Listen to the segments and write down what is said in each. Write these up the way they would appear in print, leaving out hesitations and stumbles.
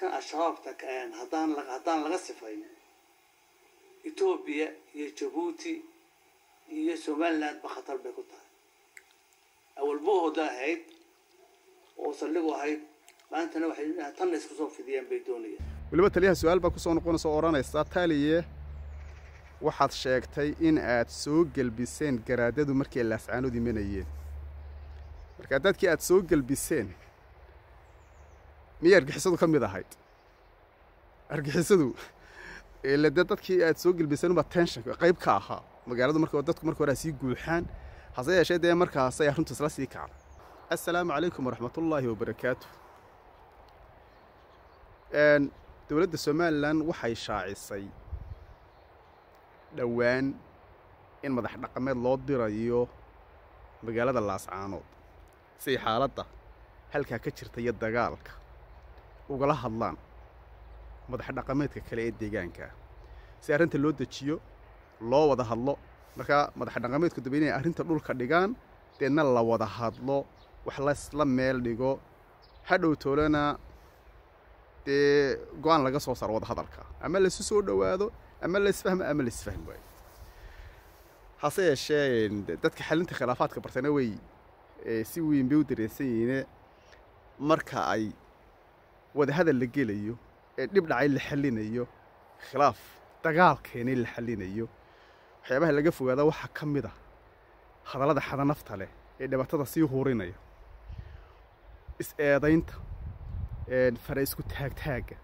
dadkan ashabaabta haddaan laga sifayn Ethiopia iyo Djibouti iyo Somaliland ba khatar bay ku tahay awal booda ahayd oo saldhigu ahayd maantana waxay tan isku soo fidiyeen bay doonayaan waliba taliyaha su'aal baa ku soo noqonaysa oranaysa taliye waxaad sheegtay in aad soo galbiseen garaadadu markii la ascaanood imanayeen marka dadkii aad soo galbiseen miyay argixisadu ka mid ahayd argixisadu ila dadkii aad soo galbiseen ba tension qayb ka ahaa magaalada markii dadku markii hore sii guuxaan hase yeeshee markaas ay runtu isla sii kacay assalaamu calaykum waraxmatullaahi wabarakaatuh dawladda Somaliland waxay shaacisay dhawaan in madax dhaqameed loo dirayo magaalada Laascaanood si xaaladda halka ka jirta iyo dagaalka ugala hadlaan madax dhaqameedka kale ee deegaanka si arinta loo dajiyo loo wada hadlo marka madax dhaqameedku dabeynay arinta dhulka dhigaan deedna la wada hadlo wax la isla meel dhigo hadhow toolana go'aan laga soo saaro wada hadalka ama la isu soo dhawaado ama la isfahmo ama la isfahmo way hase yeeshee dadka xalinta khilaafaadka bartana way si weyn bay u dareensayeen marka ay wada hadal la gelayo dib dhacay la xalinayo khilaaf dagaalkeena la xalinayo waxyaabaha laga fogaado waxa kamid ah hadallada xada nafta leh ee dhibatada sii hurinaya is eedaynta fara isku taagtaaga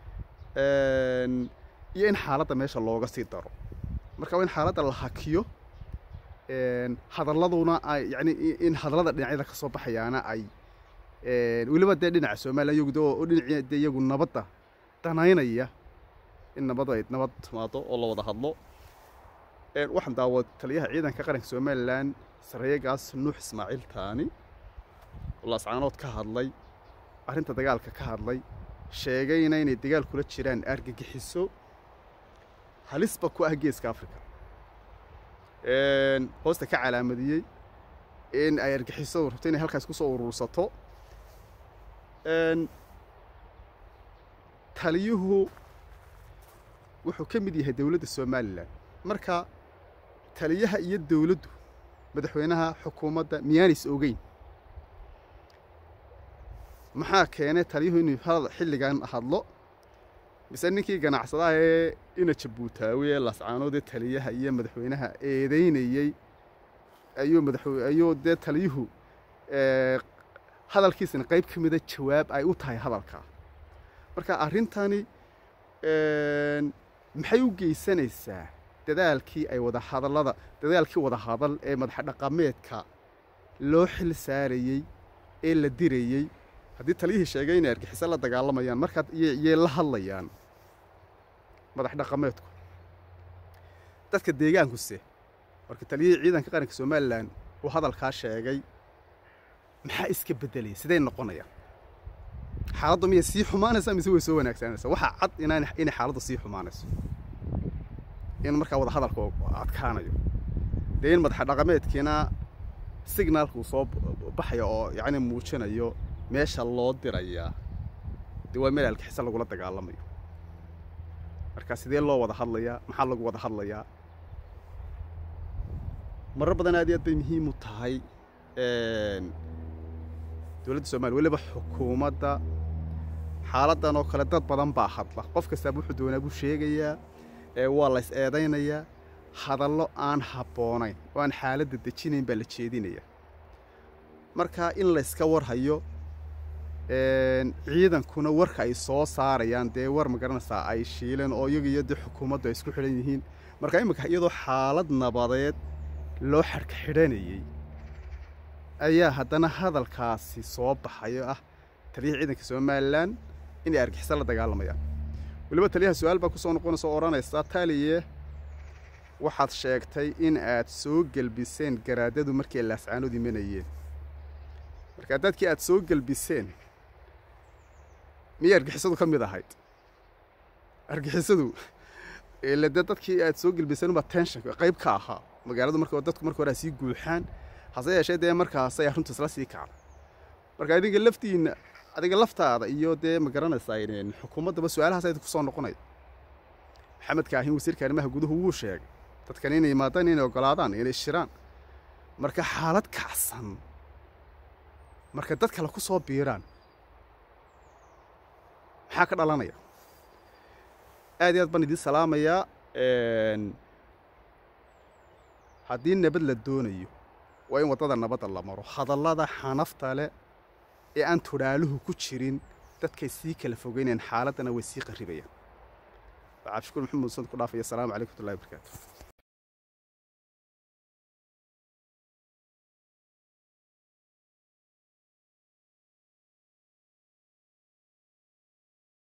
iyo in xaaladda meesha looga sii daro marka in xaaladda la hakiyo hadalladuna ay yani in hadallada dhinacyada ka soo baxayaana ay waliba dhinaca Soomaaliya oo dhinaca iyagu nabadda danaynaya in nabad timaado oo la wada hadlo waxaan daawad taliyaha ciidanka qaranka Somaliland Sareegaas Nuux Ismaaciil Taani Laascaanood ka hadlay arinta dagaalka ka hadlay sheegayna inay dagaal kula jiraan argagixiso halisba ku ah geeska Afrika hoosta ka calaamadiyay in ay argagixiso rabtay inay halkaas ku soo urursato taliyuhu wuxuu ka mid yahay dawladda Somaliland marka taliyaha iyo dawladdu madaxweynaha xukuumadda miyaanis ogeyn maxaa keenay taliyuhu inuu xilligan hadlo mise ninkii ganacsadaha ee ina Djibouti Laascaanood taliyaha iyo madaxweynaha eedeynayay ayuu taliyuhu hadalkiisna qayb kamid ah jawaab ay u tahay hadalka marka arintani maxay u geysanaysaa dadaalkii wada hadal ee madax dhaqameedka loo xil saarayay ee la dirayay haddii taliyihii sheegay inay argixisada la dagaalamayaan marka ay la hadlayaan madax dhaqameedku dadka deegaanku marka taliyihii ciidanka qaranka Somaliland uu hadalka sheegay maxaa iska bedelay sidee noqonayaan xaaladdu miyay sii xumaanaysaa mise way soo wanaagsanaysaa waxa cad in xaaladdu sii xumaanayso in marka wada hadalku adkaanayo deyn madax dhaqameedkina signalku soo baxayo oo yani muujinayo meesha loo dirayaa waa meel alkixisa lagu la dagaalamayo marka sidee loo wada hadlayaa maxaa lagu wada hadlayaa marar badan aad iyo aad bay muhiim u tahay dawladda Soomaaliya waliba xukuumadda xaaladdan oo kale dad badan baa hadla qof kasta wuxuu doonaa buu sheegayaa waa la is eedaynayaa hadallo aan habboonayn oo aan xaaladda dejinayn baa la jeedinayaa marka in la iska warhayo ciidankuna warka ay soo saarayaan war ma garanaysaa ay shiileen oo iyaga iyo xukuumaddu ay isku xidhan yihiin marka imika iyadoo xaalad nabadeed loo xidhanayay ayaa haddana hadalkaasi soo baxayo taliyaha ciidanka Somaliland inay argixisa la dagaalamayaan waliba taliyaha su'aal baa ku soo noqonaysa oranaysa taliye waxaad sheegtay in aad soo galbiseen garaadadu markii la ascaanood imanayeen marka dadkii aad soo galbiseen miyay argixisadu ka mid ahayd argixisadu ila dadkii aad soo galbiseen ba tension qayb ka ahaa magaalada markii dadku markii hore sii guuxaan hase yeeshee markaas ay runtu isla sii kacay marka idinka laftiina adiga laftaada iyo dee ma garanaysaa ineen xukuumaddaba su-aalahaas ay ku soo noqonaya maxamed kaahin wasiirka arrimaha guduhu wuu sheegay dadkan inay yimaadaan inay ogolaadaan inay shiraan marka xaalad kacsan marka dad kale ku soo biiraan maxaa ka dhalanaya aad iyo aad baan idiin salaamayaa haddii nabad la doonayo waa in waddada nabadda la maro hadallada xanafta leh ee aan tudhaaluhu ku jirin dadkay sii kala fogeynayaan xaaladdana way sii qarribayaan cabdishakuur maxamed muusad ku dhaafaya asalaamu calaykum waraxmatullahi wabarakaatu